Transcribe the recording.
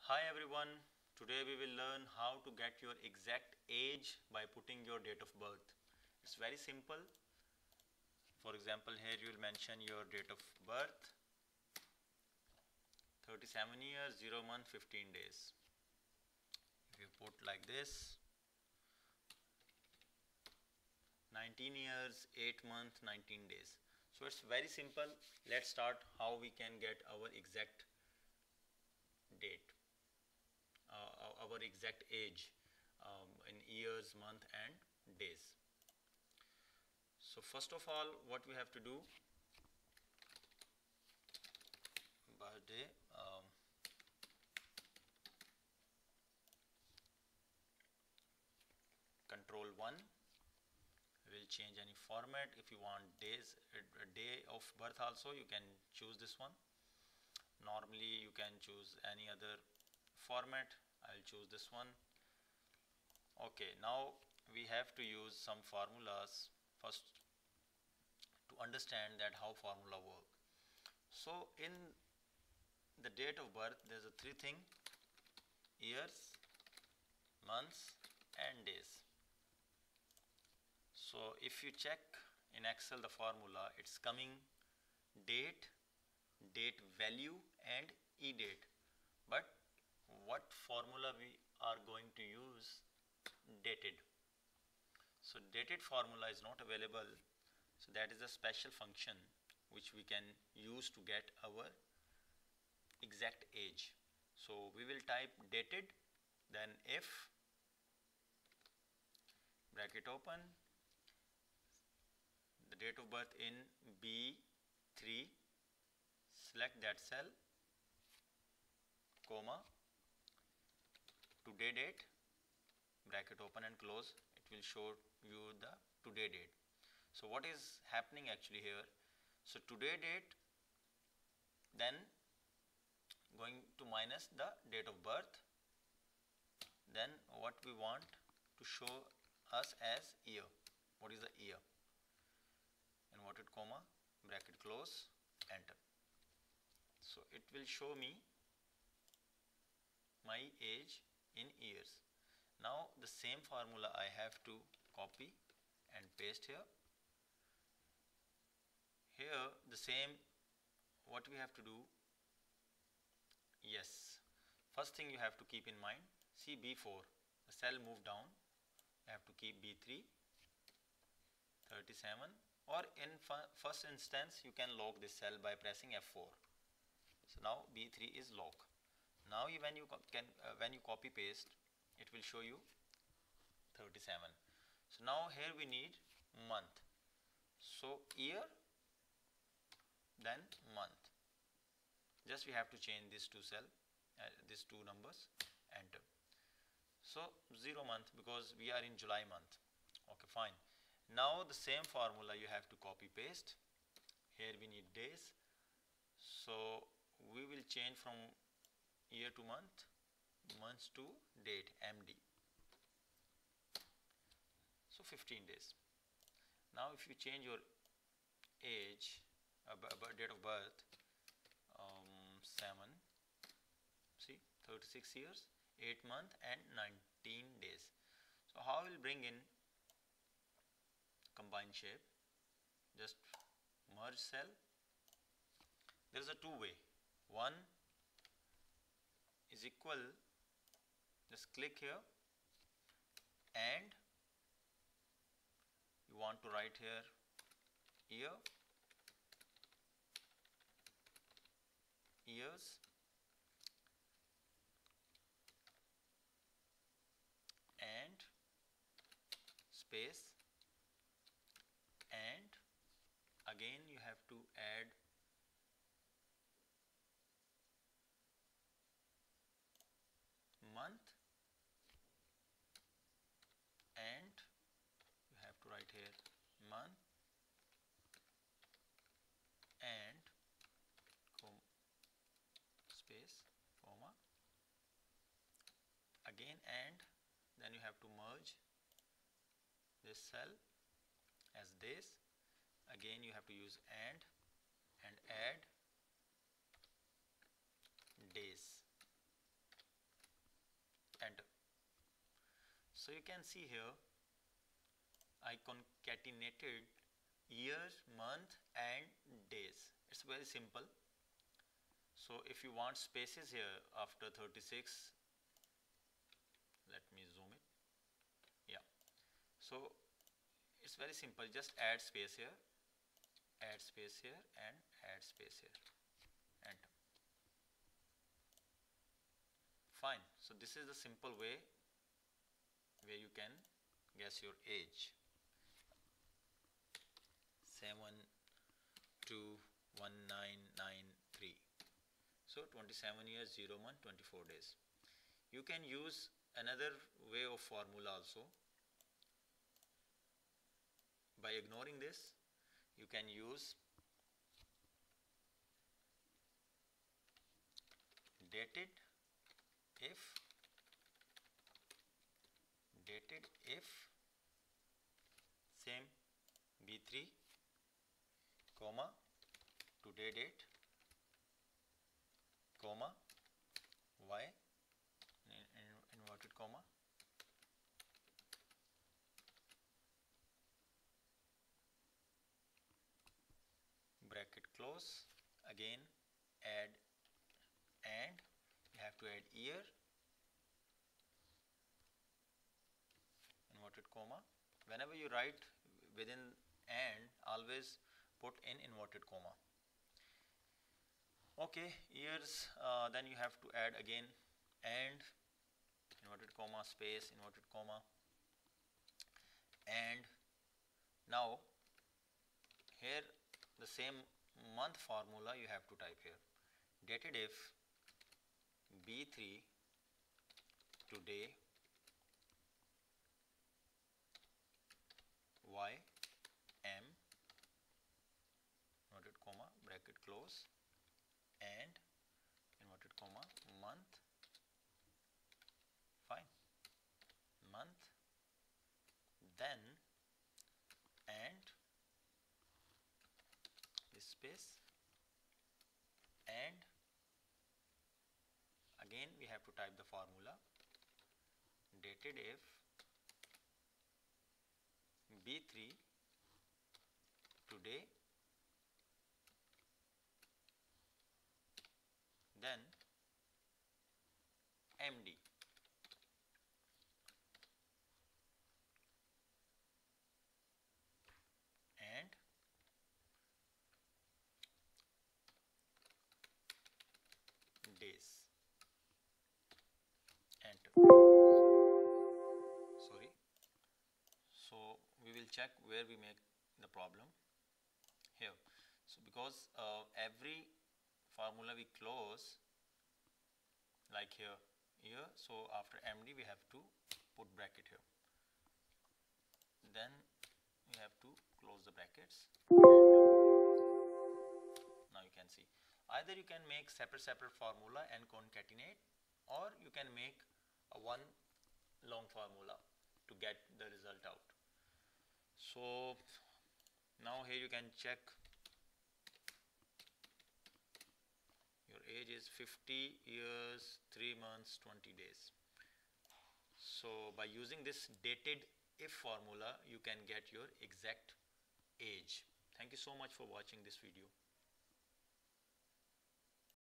Hi everyone, today we will learn how to get your exact age by putting your date of birth. It's very simple. For example, here you will mention your date of birth, 37 years, 0 month, 15 days. If you put like this, 19 years, 8 months, 19 days. So it's very simple. Let's start how we can get our exact date, our exact age in years, month and days. So first of all, what we have to do, birthday, control 1, will change any format. If you want days, a day of birth also, you can choose this one. Normally you can choose any other format. I'll choose this one. Okay, now we have to use some formulas first to understand that how formula work. So in the date of birth, there's a three thing: years, months and days. So if you check in Excel the formula, it's coming date, date value and e-date. But what formula we are going to use? Dated. So dated formula is not available. So that is a special function which we can use to get our exact age. So we will type dated, then if, bracket open, the date of birth in B3, select that cell, comma, today date, bracket open and close. It will show you the today date. So what is happening actually here? So today date, then going to minus the date of birth, then what we want to show us as year. What is the year? Inverted comma, bracket close, enter. So it will show me my age in years. Now the same formula I have to copy and paste here. Here the same, what we have to do? Yes, first thing you have to keep in mind, see B4, the cell moved down, you have to keep B3, 37, or in first instance you can lock this cell by pressing F4. So now B3 is lock. Now when you copy paste, it will show you 37. So now here we need month. So year, then month. Just we have to change these two these two numbers, enter. So 0 month because we are in July month. Okay, fine. Now the same formula you have to copy paste. Here we need days. So we will change from year to month, months to date, MD. So 15 days. Now if you change your age, date of birth, 7, see, 36 years, 8 months and 19 days. So how will bring in combined shape? Just merge cell. There is a two-way. One is equal, just click here and you want to write here year, years, and space, and again you have to add month, and you have to write here month and space, comma, again, and then you have to merge this cell as this. Again you have to use and add days. So you can see here I concatenated year, month and days. It's very simple. So if you want spaces here after 36, let me zoom it. Yeah. So it's very simple. Just add space here, add space here and add space here. Enter. Fine. So this is the simple way where you can guess your age. 721993. So 27 years, 0 month, 24 days. You can use another way of formula also. By ignoring this, you can use dated if same B3 comma today date comma y inverted comma bracket close, again add and you have to add year inverted comma. Whenever you write within and, always put in inverted comma. Okay, years, then you have to add again and inverted comma space inverted comma, and now here the same month formula you have to type here. DATEDIF B3 today y m inverted comma bracket close and inverted comma month, fine, month, then and this space, and again we have to type the formula DATEDIF B3 today then MD. And days. Enter. Sorry. So we will check where we make the problem here. So because every formula we close like here, so after MD we have to put bracket here. Then we have to close the brackets. Now you can see. Either you can make separate formula and concatenate, or you can make a one long formula to get the result out. So now here you can check your age is 50 years, 3 months, 20 days. So by using this dated if formula, you can get your exact age. Thank you so much for watching this video.